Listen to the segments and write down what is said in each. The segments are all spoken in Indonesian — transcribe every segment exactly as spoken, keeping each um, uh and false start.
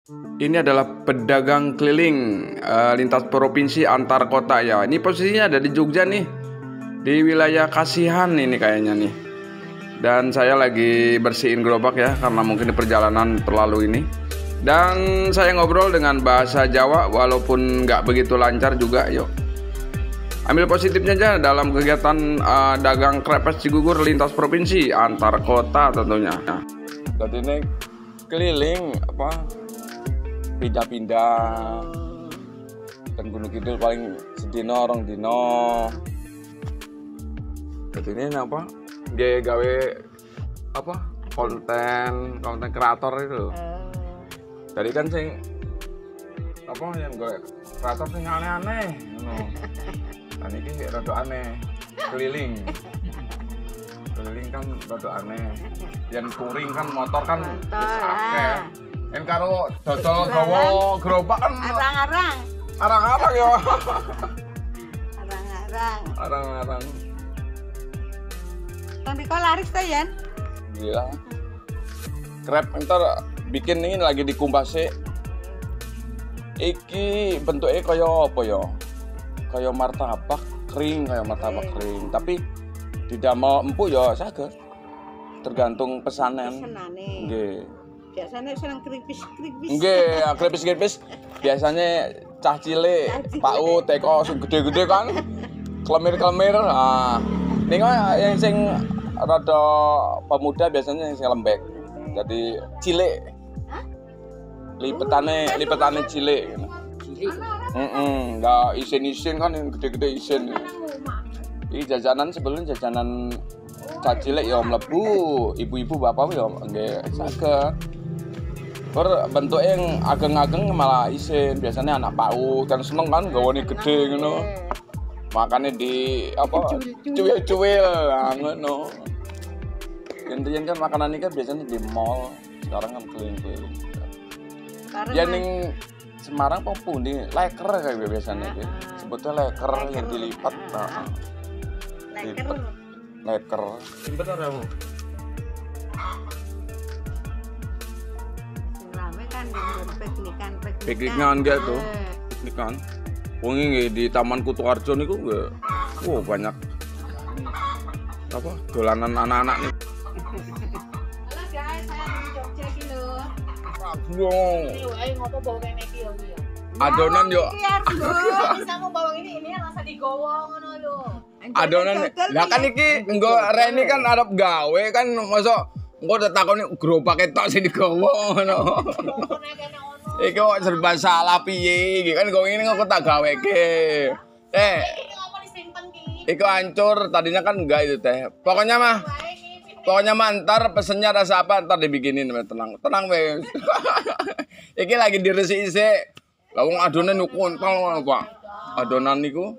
Ini adalah pedagang keliling uh, lintas provinsi antar kota ya. Ini posisinya ada di Jogja nih, di wilayah Kasihan ini kayaknya nih. Dan saya lagi bersihin gerobak ya, karena mungkin di perjalanan terlalu ini. Dan saya ngobrol dengan bahasa Jawa walaupun nggak begitu lancar juga. Yuk, ambil positifnya aja dalam kegiatan uh, dagang krepes Cigugur lintas provinsi antar kota tentunya. Nah, jadi ini keliling apa? Pindah-pindah dan Gunung Kidul paling sedino orang dino. Jadi ini apa? Dia gawe apa? Konten, konten kreator itu. Jadi kan sing apa yang gue kreator sing aneh-aneh, no. Nah ini rada aneh, keliling. Keliling kan rada aneh. Yang touring kan motor kan wis akeh. En karo dodol gawa gerobak kan arang-arang. Arang-arang ya. Arang-arang. Arang-arang. Tapi kok laris tuh, Yan? Gila. Krep entar bikin ini lagi dikumbas sih. Iki bentuknya kaya apa ya? Kaya martabak kering, kaya martabak kering. Tapi didamel empuk ya saged. Tergantung pesanan. Pesanane. Nggih. Biasanya seneng keripis-keripis. Nggih, keripis-keripis biasanya cah cilik, Pak U, teko sing gede-gede kan. Klemir-klemir. Nah, ning yang sing rada pemuda biasanya yang sing lembek. Jadi cilik. Hah? Lipetane, lipetane cilik. Cilik. Heeh, enggak isin-isin kan yang gede-gede isin. Iki jajanan sebelum jajanan cah cilik ya mlebu, ibu-ibu bapak ya nggih saged. Ber bentuk yang ageng-ageng malah isin, biasanya anak P A U kan seneng kan gawane gede ngono. Makane di apa cuwil-cuwil ngono. Yen kan makanan ini kan biasanya di mall, sekarang kan keliling-keliling. Ya ning Semarang apa pundi leker kayak biasanya iki. Sebutnya leker yang dilipat. Nah. Leker. Leker. Simpen ora kamu? Rame kan piknikan, piknikan. Piknikan enggak tuh? Piknikan. Wong iki di Taman Kutoarjo niku enggak. Wow, banyak apa? Dolanan anak-anak nih. Halo guys, saya di Jogja iki lho. Wow. Ini lho, ayo ngopo bawa kene iki lho. Adonan yo. Bisa mau bawa ini, ini rasa digowo ngono lho. Adonan. Lah kan iki engko Reni kan arep gawe kan mosok engko takoni gerobake tok sing digowo ngono. Iki kok serba salah piye iki kan kok ngene kok tak gaweke. Eh. Iku hancur tadinya kan enggak itu teh. Pokoknya mah Pokoknya mah ntar pesennya rasa apa ntar dibikinin tenang. Tenang wes. Iki lagi diresiki sik. Lah wong adonan niku kontol Pak. Adonan niku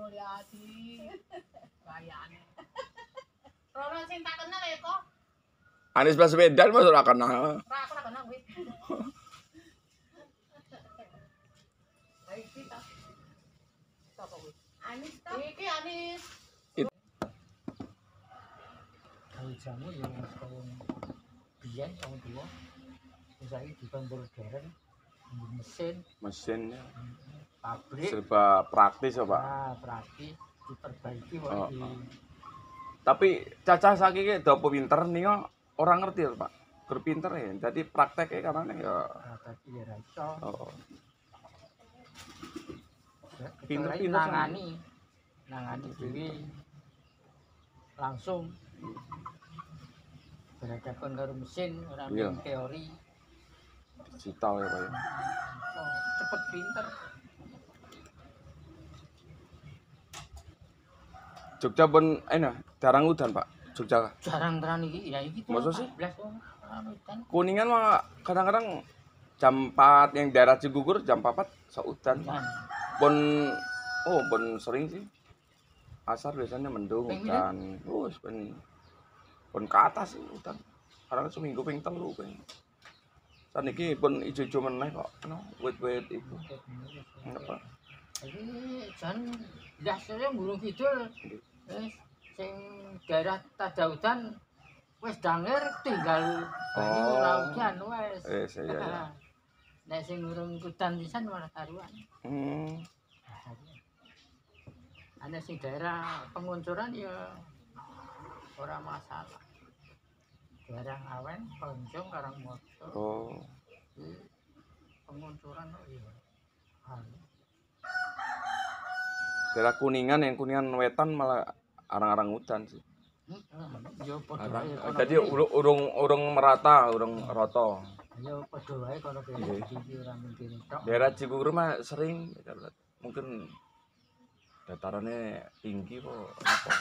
Rono sing tak kenal ya kok. Anies Baswedan mas ora kenal. Ora aku ora kenal kuwi. Ayo kita. Sapa kuwi? Anies ta? Iki Anies. Kalau jamu ya sekolah biyen tahun dua. Saiki dibantu dereng mesin, Mesinnya pabrik. serba praktis ya Pak. Nah, praktis diperbaiki wae. Oh, oh. Tapi cacah saiki dopo pinter nih orang ngerti ya Pak. Gur pinter ya. Jadi prakteknya karena ya. Tapi ya ra iso. Oh. Pinter-pinter nangani. Nangani dhewe langsung berhadapan karo mesin ora Iya. teori. Digital ya Pak. Ya. Oh, cepet pinter. Jogja pun enak, jarang udan Pak. Jogja. Jarang tenan iki, ya iki Masa sih? empat belas wong. Udan. Kuningan mah kadang-kadang jam empat yang daerah Cigugur jam empat seudan. Udan. Pun oh pun sering sih. Asar biasanya mendung Ping udan. Wes pun pun ke atas sih udan. Kadang seminggu ping telu ping. Saniki pun ijo-ijo meneh kok. No, wit-wit iku. Apa? Iki jan dasare Gunung Kidul. Wis sing daerah Tadaudan wis danger tinggal banyu Oh. ora udan wis. Wis ya ya. nek sing urung kudan pisan malah karuan. Hmm. Ana sing daerah penguncuran ya ora masalah. Daerah Awen, Ponjong, Karangmoto. Oh. Iki penguncuran kok ya. Anu. Daerah Kuningan, yang Kuningan Wetan malah arang-arang hutan sih. Hmm, ya padha Arang. wae kono. Jadi urung urung urung merata, urung roto. Ya padha wae kono kene iki ora mungkin tok. Daerah Cibubur mah sering mungkin datarannya tinggi kok apa.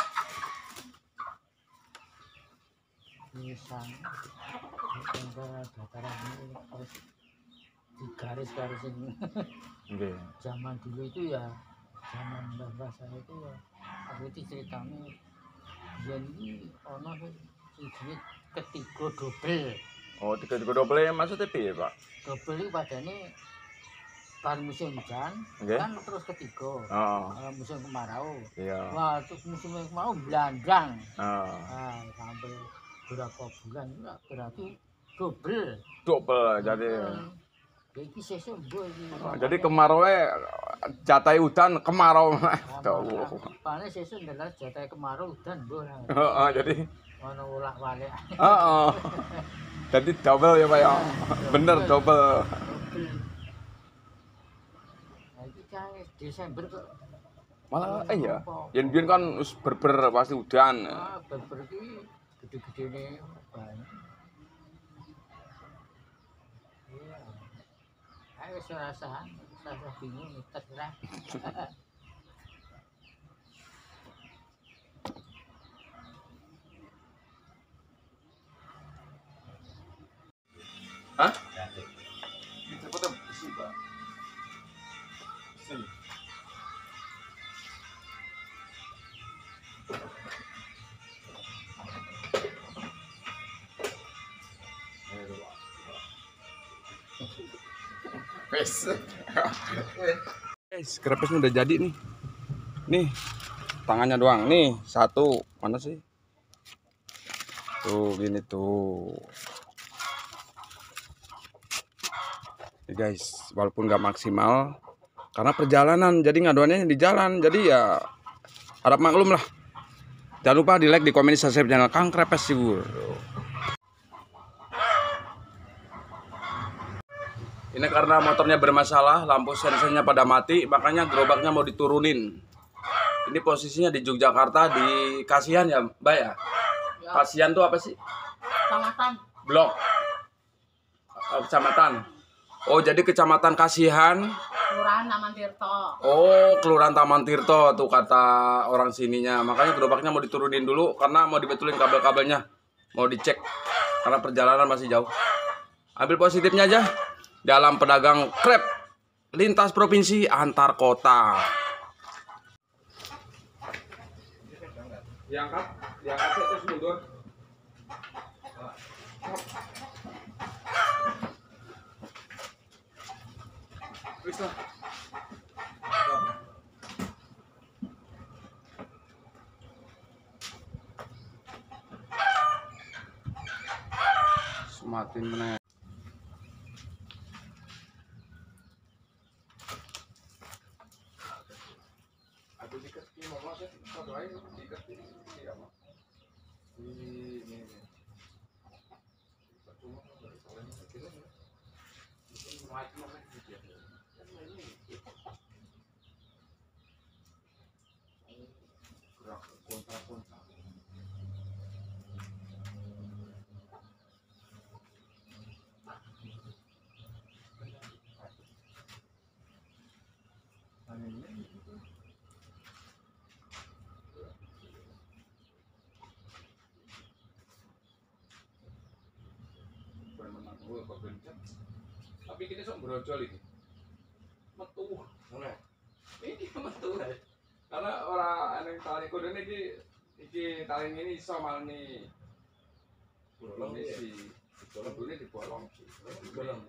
Nisan. Tengah dataran ini harus digaris-garis ini. Nggih. Zaman dulu itu ya zaman mbah saya itu ya aku itu ceritanya yen iki ana siji ketiga dobel. Oh, tiga-tiga double maksudnya piye, Pak? Dobel itu padane bar musim hujan Nggih. kan terus ketiga. Heeh. Uh, musim kemarau. Iya. Wah, terus musim kemarau blandang. Heeh. Nah, sampai berapa bulan ya, berarti dobel. Double jadi. Hmm. Ya iki sesuk mbuh iki. Jadi kemarau jatah hutan kemarau. Tuh. Paling sesuk ndelas jatah kemarau udan mbuh. Heeh, jadi Ono ulak-walik. heeh. Jadi double ya, Pak ya. Bener double. Dobel. Nah, iki kan Desember kok. Malah eh ya. Yen biyen kan wis berber pasti udan. Ah, beber iki gede-gedene banyak. Iya. Ayo wis rasa, rasa bingung terserah. Hah? Cepet sih, Pak. Sini. Wes. Guys, krepesnya udah jadi nih. Nih, tangannya doang. Nih, satu. Mana sih? Tuh, gini tuh. Nih guys, walaupun nggak maksimal, karena perjalanan, jadi ngaduannya di jalan. Jadi ya, harap maklum lah. Jangan lupa di like, di komen, di subscribe channel Kang Krepes Sigur. Ini karena motornya bermasalah, lampu sensornya pada mati, makanya gerobaknya mau diturunin. Ini posisinya di Yogyakarta, di Kasihan ya, Mbak ya? Kasihan tuh apa sih? Kecamatan. Blok. Oh, kecamatan. Oh, jadi kecamatan Kasihan. Kelurahan Taman Tirto. Oh, Kelurahan Taman Tirto tuh kata orang sininya. Makanya gerobaknya mau diturunin dulu karena mau dibetulin kabel-kabelnya. Mau dicek karena perjalanan masih jauh. Ambil positifnya aja. Dalam pedagang krep lintas provinsi antar kota. Diangkat, diangkat terus mundur. Bisa. Sematin meneh. Aku diket ki mama sih, satu aja diket ki ya, Mak. Ini ini. Cuma dari soalnya kita ini macam apa gitu ya. Gerak kontra-kontra. Tapi kita sok brojol ini. Metu. Ngono. Iki metu. Karena orang yang tali kode iki iki tali ini iso malni. Bolong isi. Bolong dulu di bolong. Bolong.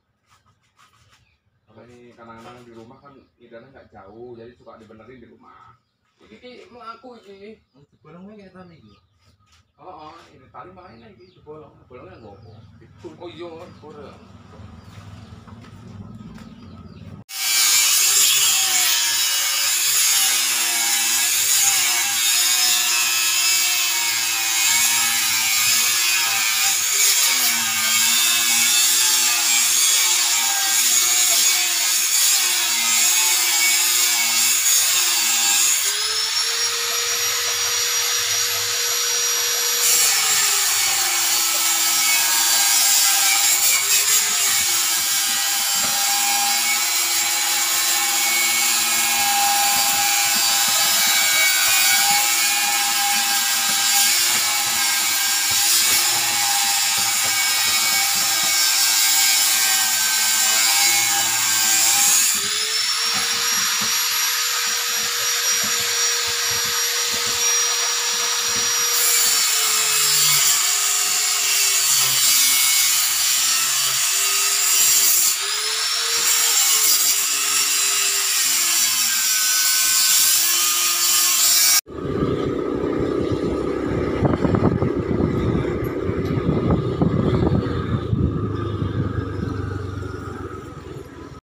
Karena ini kadang-kadang di rumah kan idana nggak jauh, jadi suka dibenerin di rumah. Iki ki mlaku iki. Bolong kayak tali iki. Oh, oh, ini tali main lagi di bolong. Bolongnya ngopo. Oh iya, bolong.